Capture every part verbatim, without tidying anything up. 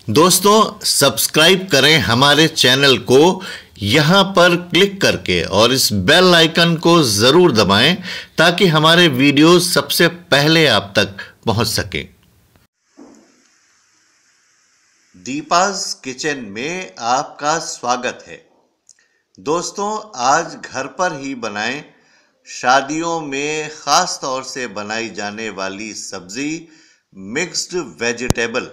दोस्तों सब्सक्राइब करें हमारे चैनल को यहाँ पर क्लिक करके और इस बेल आइकन को ज़रूर दबाएं ताकि हमारे वीडियो सबसे पहले आप तक पहुँच सकें। दीपाज किचन में आपका स्वागत है। दोस्तों आज घर पर ही बनाएं शादियों में ख़ास तौर से बनाई जाने वाली सब्ज़ी मिक्स्ड वेजिटेबल।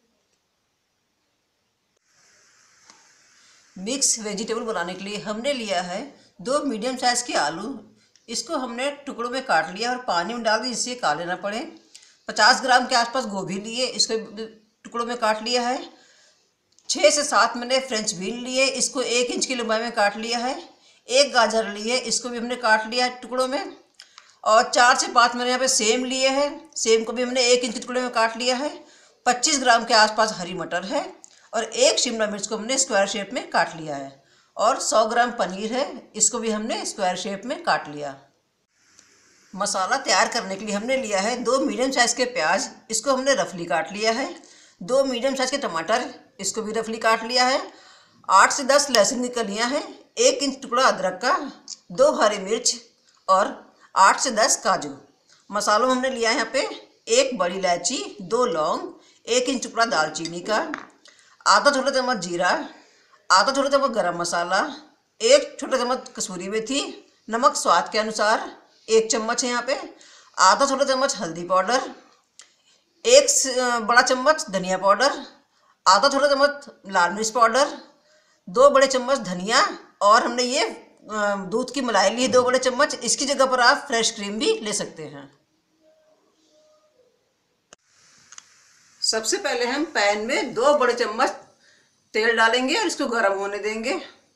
मिक्स वेजिटेबल बनाने के लिए हमने लिया है दो मीडियम साइज़ के आलू। इसको हमने टुकड़ों में काट लिया और पानी में डाल दिया जिससे काले ना पड़े। पचास ग्राम के आसपास गोभी लिए, इसको टुकड़ों में काट लिया है। छः से सात मैंने फ्रेंच बीन लिए, इसको एक इंच की लंबाई में काट लिया है। एक गाजर लिए, इसको भी हमने काट लिया है टुकड़ों में। और चार से पाँच मैंने यहाँ पे सेम लिए हैं, सेम को भी हमने एक इंच के टुकड़े में काट लिया है। पच्चीस ग्राम के आसपास हरी मटर है और एक शिमला मिर्च को हमने स्क्वायर शेप में काट लिया है। और सौ ग्राम पनीर है, इसको भी हमने स्क्वायर शेप में काट लिया। मसाला तैयार करने के लिए हमने लिया है दो मीडियम साइज़ के प्याज, इसको हमने रफली काट लिया है। दो मीडियम साइज़ के टमाटर, इसको भी रफली काट लिया है। आठ से दस लहसुन की कलियाँ हैं, एक इंच टुकड़ा अदरक का, दो हरी मिर्च और आठ से दस काजू। मसालों में हमने लिया है यहाँ पे एक बड़ी इलायची, दो लौंग, एक इंच टुकड़ा दालचीनी का, आधा छोटा चम्मच जीरा, आधा छोटा चम्मच गरम मसाला, एक छोटा चम्मच कसूरी मेथी, नमक स्वाद के अनुसार एक चम्मच है यहाँ पे, आधा छोटा चम्मच हल्दी पाउडर, एक बड़ा चम्मच धनिया पाउडर, आधा छोटा चम्मच लाल मिर्च पाउडर, दो बड़े चम्मच धनिया। और हमने ये दूध की मलाई ली दो बड़े चम्मच, इसकी जगह पर आप फ्रेश क्रीम भी ले सकते हैं। सबसे पहले हम पैन में दो बड़े चम्मच तेल डालेंगे और इसको गर्म होने देंगे।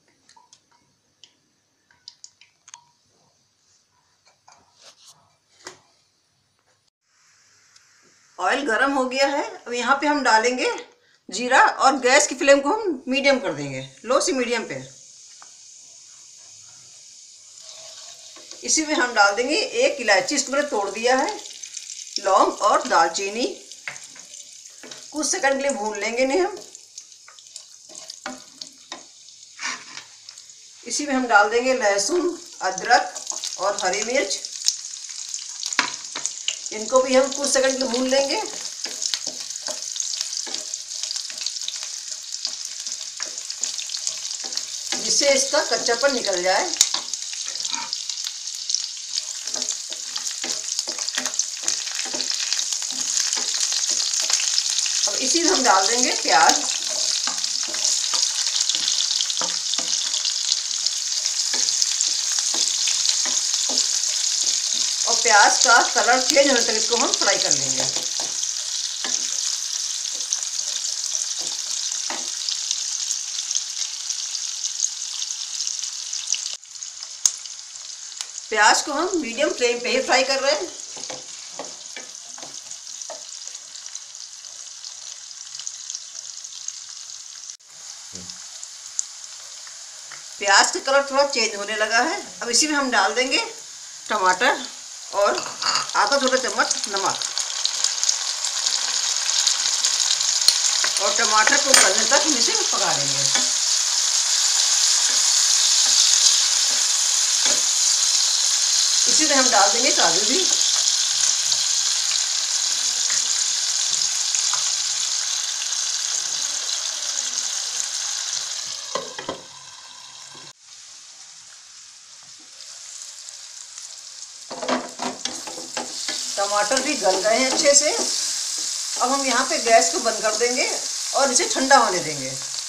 ऑयल गर्म हो गया है। अब यहाँ पे हम डालेंगे जीरा और गैस की फ्लेम को हम मीडियम कर देंगे, लो से मीडियम पे। इसी में हम डाल देंगे एक इलायची, इसको मैंने तोड़ दिया है, लौंग और दालचीनी। कुछ सेकंड के लिए भून लेंगे इन्हें हम। इसी में हम डाल देंगे लहसुन, अदरक और हरी मिर्च, इनको भी हम कुछ सेकंड के लिए भून लेंगे। जिससे इसका कच्चापन निकल जाए। अब इसी में हम डाल देंगे प्याज। और प्याज का कलर चेंज होने तक इसको हम फ्राई कर लेंगे। प्याज को हम मीडियम फ्लेम पे ही फ्राई कर रहे हैं। प्याज का कलर थोड़ा चेंज होने लगा है। अब इसी में हम डाल देंगे टमाटर और आधा छोटा चम्मच नमक। और टमाटर को गलने तक हम इसे पका लेंगे। इसी में हम डाल देंगे काजू भी। टमाटर भी गल गए हैं अच्छे से। अब हम यहाँ पे गैस को बंद कर देंगे और इसे ठंडा होने देंगे।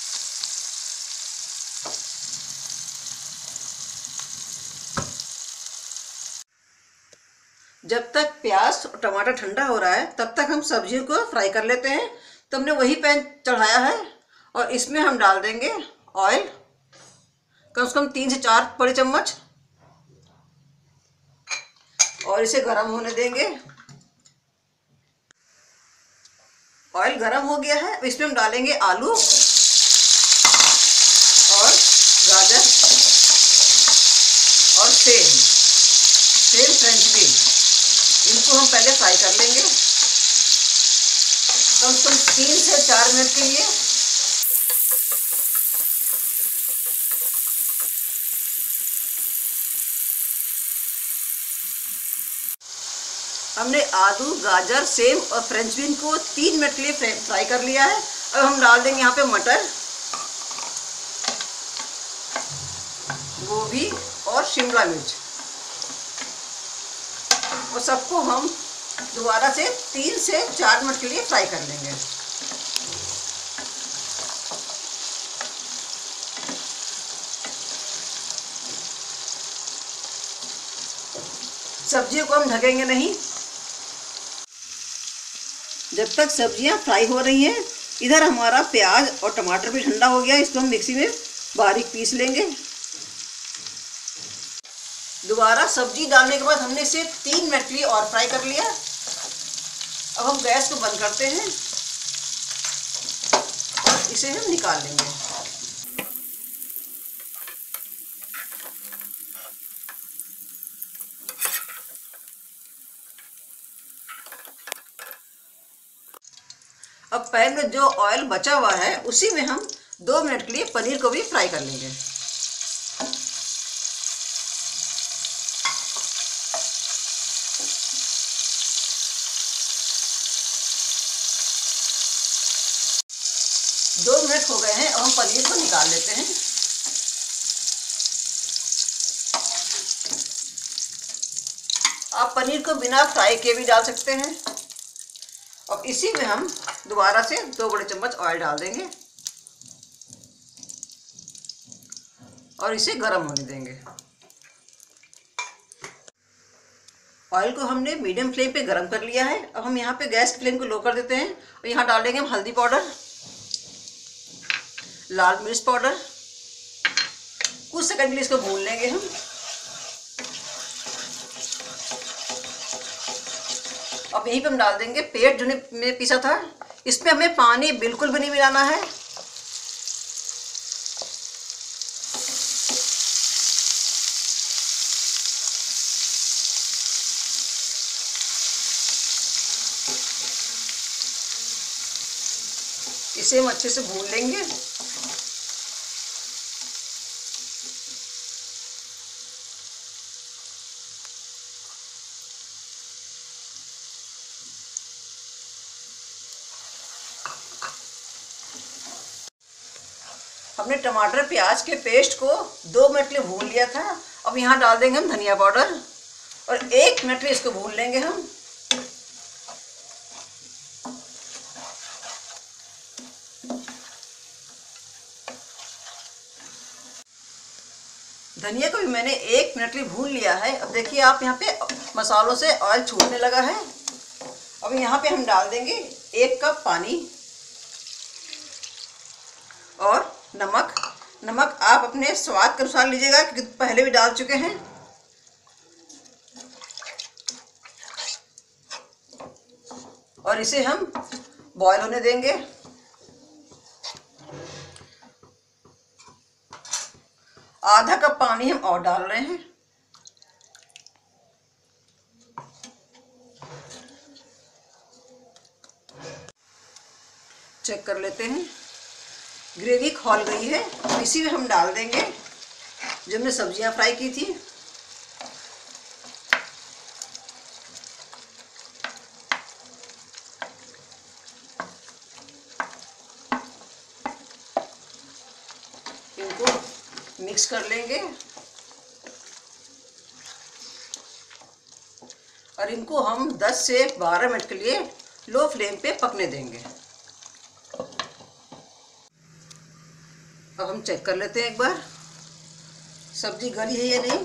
जब तक प्याज और टमाटर ठंडा हो रहा है तब तक हम सब्जियों को फ्राई कर लेते हैं। तो हमने वही पैन चढ़ाया है और इसमें हम डाल देंगे ऑयल, कम से कम तीन से चार बड़े चम्मच, और इसे गर्म होने देंगे। ऑयल गर्म हो गया है। अब इसमें हम डालेंगे आलू और गाजर और सेम सेम फ्रेंच बीन। इनको हम पहले फ्राई कर लेंगे। कम से कम तीन से चार मिनट के लिए। हमने आलू, गाजर, सेम और फ्रेंच बीन को तीन मिनट के लिए फ्राई कर लिया है। अब हम डाल देंगे यहाँ पे मटर, गोभी और शिमला मिर्च, और सबको हम दोबारा से तीन से चार मिनट के लिए फ्राई कर लेंगे। सब्जियों को हम ढकेंगे नहीं। जब तक सब्जियां फ्राई हो रही हैं, इधर हमारा प्याज और टमाटर भी ठंडा हो गया। इसको हम मिक्सी में बारीक पीस लेंगे। दोबारा सब्जी डालने के बाद हमने इसे तीन मिनट के लिए और फ्राई कर लिया। अब हम गैस को बंद करते हैं और इसे हम निकाल लेंगे। अब पैन में जो ऑयल बचा हुआ है उसी में हम दो मिनट के लिए पनीर को भी फ्राई कर लेंगे। दो मिनट हो गए हैं। अब हम पनीर को निकाल लेते हैं। आप पनीर को बिना फ्राई किए भी डाल सकते हैं। अब इसी में हम दोबारा से दो बड़े चम्मच ऑयल डाल देंगे और इसे गर्म होने देंगे। ऑयल को हमने मीडियम फ्लेम पे गर्म कर लिया है। अब हम यहाँ पे गैस की फ्लेम को लो कर देते हैं और यहाँ डाल देंगे हम हल्दी पाउडर, लाल मिर्च पाउडर। कुछ सेकंड के लिए इसको भून लेंगे हम। अब यहीं पे हम डाल देंगे पेस्ट जो ने पीसा था। इसमें हमें पानी बिल्कुल भी नहीं मिलाना है। इसे हम अच्छे से भून लेंगे। हमने टमाटर प्याज के पेस्ट को दो मिनट के लिए भून लिया था। अब यहाँ डाल देंगे हम धनिया पाउडर और एक मिनट के लिए इसको भून लेंगे हम। धनिया को भी मैंने एक मिनट के लिए भून लिया है। अब देखिए आप यहाँ पे मसालों से ऑयल छूटने लगा है। अब यहाँ पे हम डाल देंगे एक कप पानी और नमक। नमक आप अपने स्वाद के अनुसार लीजिएगा क्योंकि पहले भी डाल चुके हैं। और इसे हम बॉईल होने देंगे। आधा कप पानी हम और डाल रहे हैं। चेक कर लेते हैं, ग्रेवी खौल गई है। अब इसी में हम डाल देंगे जो हमने सब्जियां फ्राई की थी। इनको मिक्स कर लेंगे और इनको हम दस से बारह मिनट के लिए लो फ्लेम पे पकने देंगे। अब हम चेक कर लेते हैं एक बार सब्जी गली है या नहीं।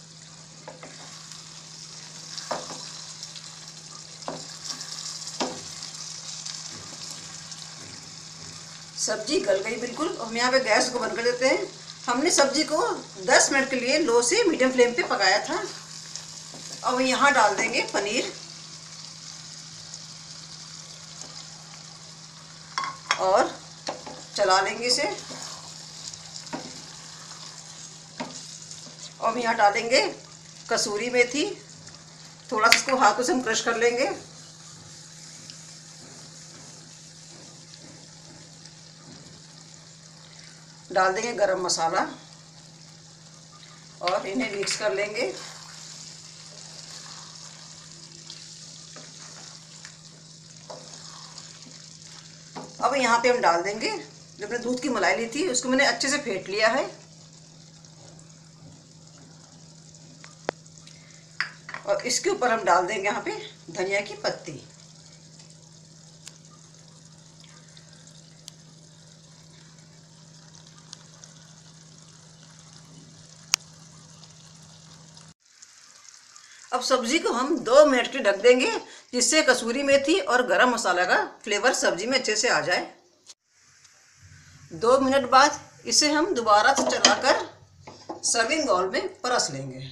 सब्जी गल गई बिल्कुल। हम यहाँ पे गैस को बंद कर देते हैं। हमने सब्जी को दस मिनट के लिए लो से मीडियम फ्लेम पे पकाया था। अब यहाँ डाल देंगे पनीर और चला लेंगे इसे। और यहाँ डालेंगे कसूरी मेथी, थोड़ा सा इसको हाथों से हम क्रश कर लेंगे। डाल देंगे गरम मसाला और इन्हें मिक्स कर लेंगे। अब यहाँ पे हम डाल देंगे जो हमने दूध की मलाई ली थी, उसको मैंने अच्छे से फेंट लिया है। और इसके ऊपर हम डाल देंगे यहाँ पे धनिया की पत्ती। अब सब्जी को हम दो मिनट के ढक देंगे, जिससे कसूरी मेथी और गरम मसाला का फ्लेवर सब्जी में अच्छे से आ जाए। दो मिनट बाद इसे हम दोबारा से चलाकर सर्विंग बाउल में परस लेंगे।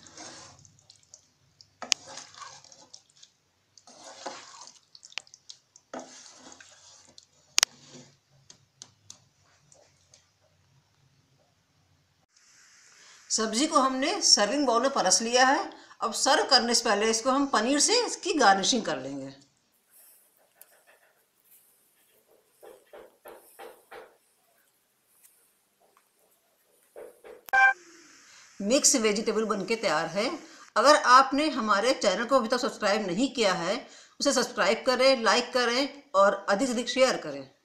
सब्जी को हमने सर्विंग बाउल में परस लिया है। अब सर्व करने से पहले इसको हम पनीर से इसकी गार्निशिंग कर लेंगे। मिक्स वेजिटेबल बनके तैयार है। अगर आपने हमारे चैनल को अभी तक सब्सक्राइब नहीं किया है, उसे सब्सक्राइब करें, लाइक करें और अधिक से अधिक शेयर करें।